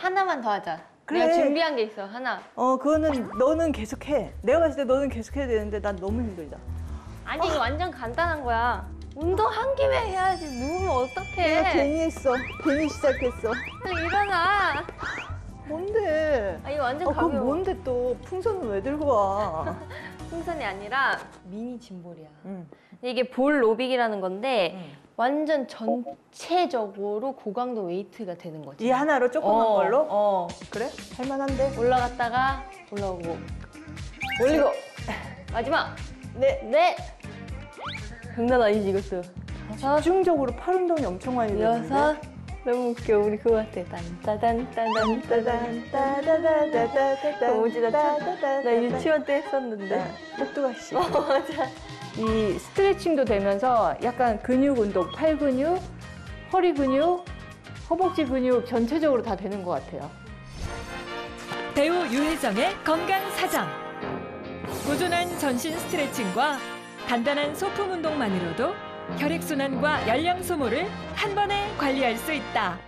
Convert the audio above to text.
하나만 더 하자. 그래. 내가 준비한 게 있어, 하나. 그거는 너는 계속해. 내가 봤을 때 너는 계속해야 되는데 난 너무 힘들다. 아니, 이거 완전 간단한 거야. 운동 한 김에 해야지. 누우면 내가 어떡해. 괜히 했어. 괜히 시작했어. 빨리 일어나. 뭔데? 아, 이거 완전 그건 가벼워. 뭔데 또 풍선은 왜 들고 와? 풍선이 아니라 미니 짐볼이야. 응. 이게 볼 로빅이라는 건데 응. 완전 전체적으로 고강도 웨이트가 되는 거지. 이 하나로 조그만 걸로? 그래? 할만한데? 올라갔다가 올라오고 올리고 마지막 넷 장난 아니지 이것도. 집중적으로 팔 운동이 엄청 많이 되는데? 여섯. 너무 웃겨. 우리 그거 같아. 딴따단따단따단. 따다다다다다다다다. 너무 지났지? 나 유치원 때 했었는데. 똑똑하시. 맞아. 이 스트레칭도 되면서 약간 근육 운동, 팔 근육, 허리 근육, 허벅지 근육 전체적으로 다 되는 것 같아요. 배우 유혜정의 건강사정. 꾸준한 전신 스트레칭과 간단한 소품 운동만으로도 혈액순환과 열량 소모를 한 번에 관리할 수 있다.